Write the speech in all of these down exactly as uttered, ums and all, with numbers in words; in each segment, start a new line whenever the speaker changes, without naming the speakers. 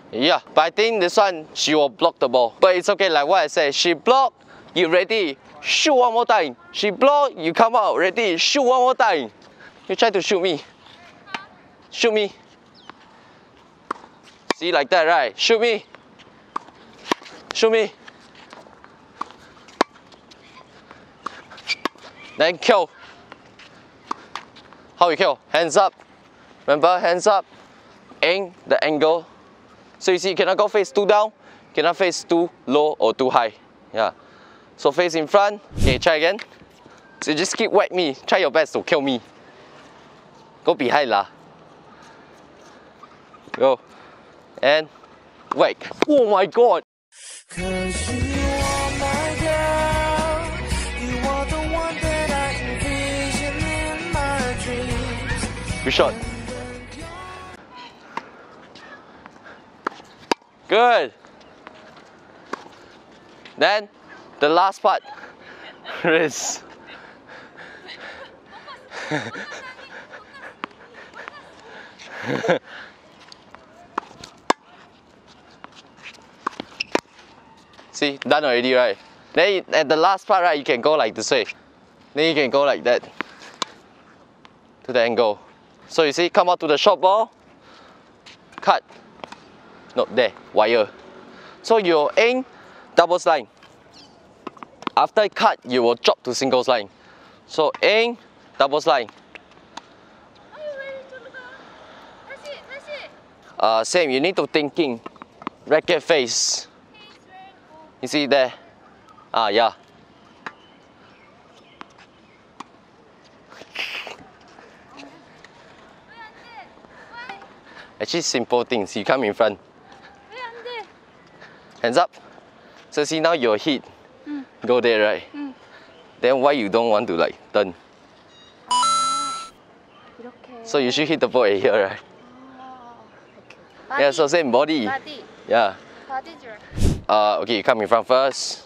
Yeah, but I think this one, she will block the ball. But it's okay, like what I said, she block, you ready, shoot one more time. She block, you come out, ready, shoot one more time. You try to shoot me. Shoot me. See, like that, right? Shoot me. Shoot me. Then kill. How you kill? Hands up. Remember, hands up. Aim the angle. So you see, you cannot go face too down, cannot face too low or too high. Yeah. So face in front. Okay, try again. So just keep whack me. Try your best to kill me. Go behind lah. Go. And whack. Oh my god. Good shot. Good. Then the last part is see, done already, right? Then at the last part, right, you can go like this way. Then you can go like that to the angle. So you see, come out to the short ball, cut. No, there, wire. So you aim double line. After cut, you will drop to singles line. So aim double line. Uh, same, you need to thinking. Racket face. You see there? Ah, yeah. Actually, simple things. You come in front. Hands up. So see, now your hit. Mm. Go there, right? Mm. Then why you don't want to like turn?
이렇게.
So you should hit the ball at here, right?
Okay.
Yeah, so same body.
Body.
Yeah.
Body drive.
Uh, okay, you come in front first.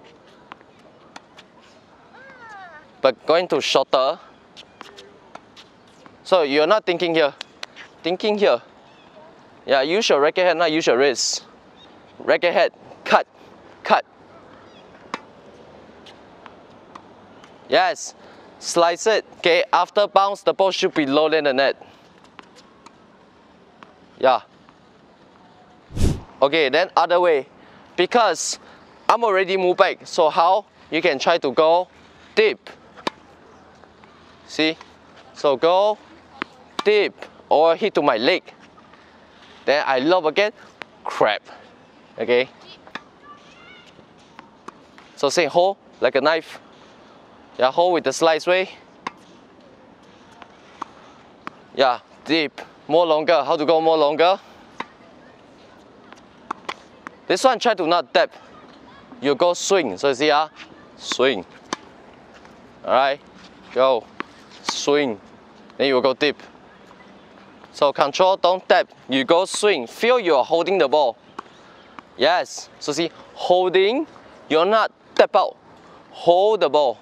But going to shorter. So you're not thinking here. Thinking here. Yeah, use your racket head, not use your wrist. Racket head, cut, cut. Yes, slice it. Okay, after bounce, the ball should be lower than the net. Yeah. Okay, then other way. Because I'm already moved back, so how? You can try to go deep. See? So go deep or hit to my leg. Then I lob again, crap. Okay? So say hold like a knife. Yeah, hold with the slice way. Yeah, deep, more longer. How to go more longer? This one try to not dab. You go swing. So you see ah, swing. Alright, go, swing. Then you will go deep. So control, don't tap. You go swing. Feel you're holding the ball. Yes. So see, holding, you're not tap out. Hold the ball.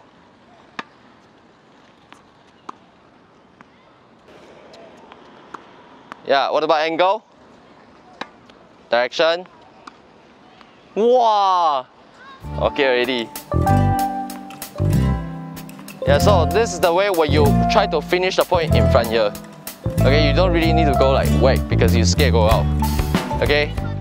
Yeah, what about angle? Direction. Wow. Okay already. Yeah, so this is the way where you try to finish the point in front here. Okay, you don't really need to go like whack because you scared go out. Okay?